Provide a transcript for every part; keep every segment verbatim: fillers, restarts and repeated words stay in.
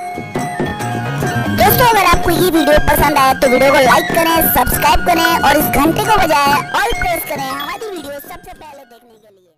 दोस्तों अगर आपको ये वीडियो पसंद आए तो वीडियो को लाइक करें, सब्सक्राइब करें और इस घंटे को बजाएं ऑल प्रेस करें हमारी वीडियो सबसे पहले देखने के लिए।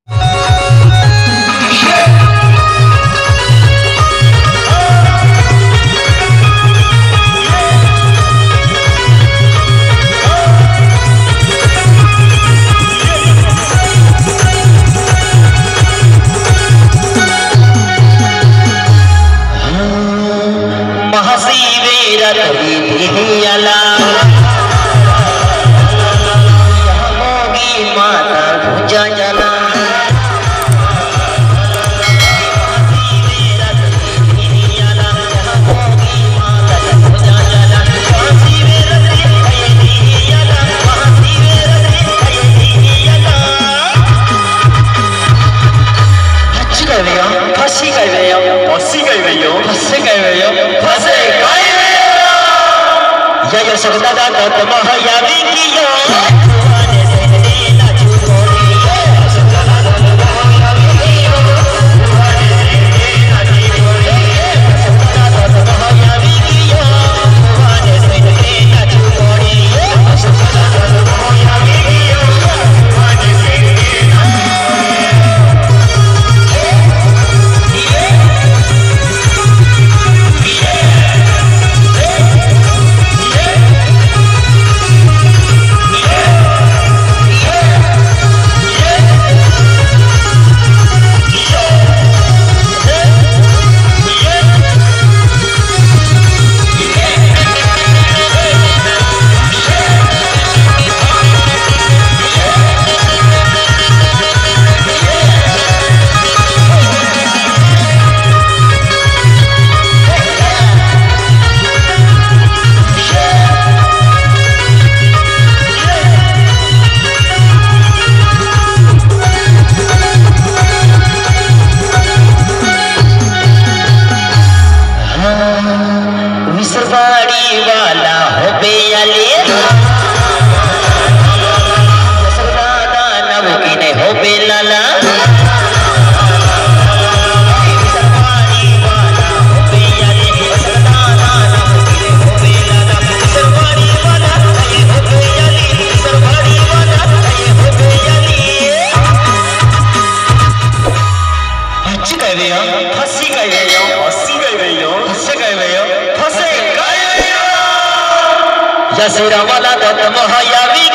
जय सगदा दत्त महायावी की यो मिसरवाड़ी वाला हो बेयाले सगदा नव की ने हो बेलाला मिसरवाड़ी वाला हो बेयाले सगदा नव की ने हो बेलाला मिसरवाड़ी वाला ये हो बेयाले मिसरवाड़ी वाला ये हो बेयाले अच्छी कह रहे हो हंसी कह रहे हो हंसी कह रहे हो हंसे कह रहे हो जय श्री राम दत्त महायावी